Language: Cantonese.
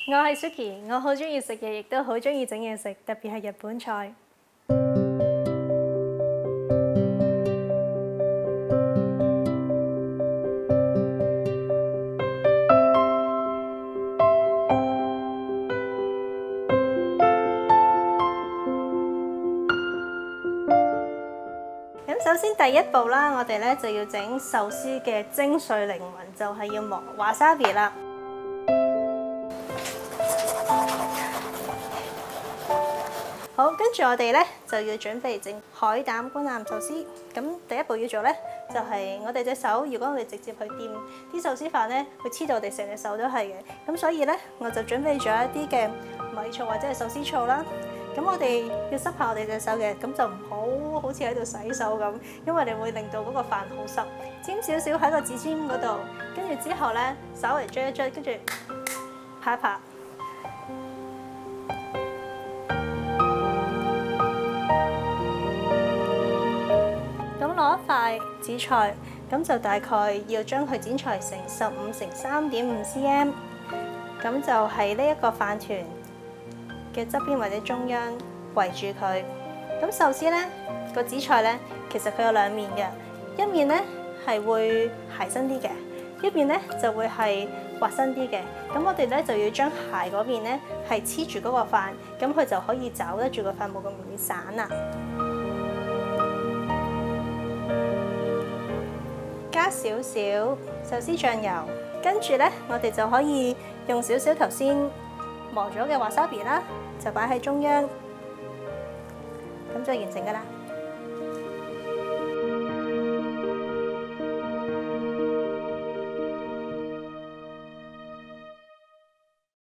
我係 Suki，我好中意食嘢，亦都好中意整嘢食，特別係日本菜。咁首先第一步啦，我哋咧就要整壽司嘅精髓靈魂，就係要磨華沙比啦。好，跟住我哋咧就要準備整海膽軍艦壽司。咁第一步要做咧，就係我哋隻手，如果我哋直接去掂啲壽司飯咧，會黐到我哋成隻手都係嘅。咁所以咧，我就準備咗一啲嘅米醋或者係壽司醋啦。咁我哋要濕下我哋隻手嘅，咁就唔好似喺度洗手咁，因為你會令到嗰個飯好濕。尖少少喺個指尖嗰度，跟住之後咧，稍微捽一捽，跟住拍一拍。咁攞一塊紫菜，咁就大概要將佢剪裁成15乘3.5 cm， 咁就喺呢一個飯團嘅側邊或者中央圍住佢。咁壽司咧個紫菜咧，其實佢有兩面嘅，一面咧係會鞋身啲嘅，一面咧就會係滑身啲嘅。咁我哋咧就要將鞋嗰邊咧係黐住嗰個飯，咁佢就可以抓得住個飯，冇咁容易散啦。加少少壽司醬油，跟住咧我哋就可以用少少頭先磨咗嘅華沙比啦，就擺喺中央，咁就完成㗎啦。